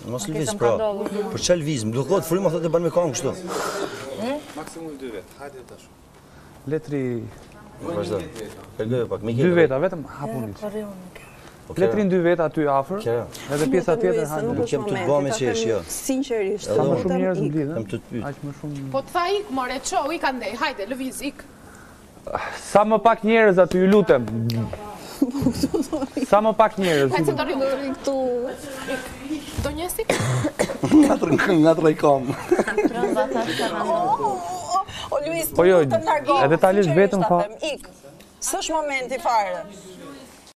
Mos lëviz pra. Për çfarë lëviz? Mbllokohet fryma thotë e bën me këngë kështu. Maksimum 2 vet. Hajde tash. Letri Vazhdo. Kërgoj pak, me 2 veta vetëm hapuni. Letrin 2 veta aty afër. Edhe pjesa tjetër hajde. Nuk kem të bëj me qesh, jo. Sinqerisht. Sa më shumë njerëz mblidhen. Kam të pyet. Aq më shumë. Po të tha ik, more, qo, ik andej, hajde, lëviz, ik. Sa më pak njerëz aty, ju lutem. Sa më pak njerëz. Hajde se të rrimë këtu. Do njësi? Nga i kom. O Luis, Po jo, edhe ta lësh vetëm fa. Ik. S'është momenti fare.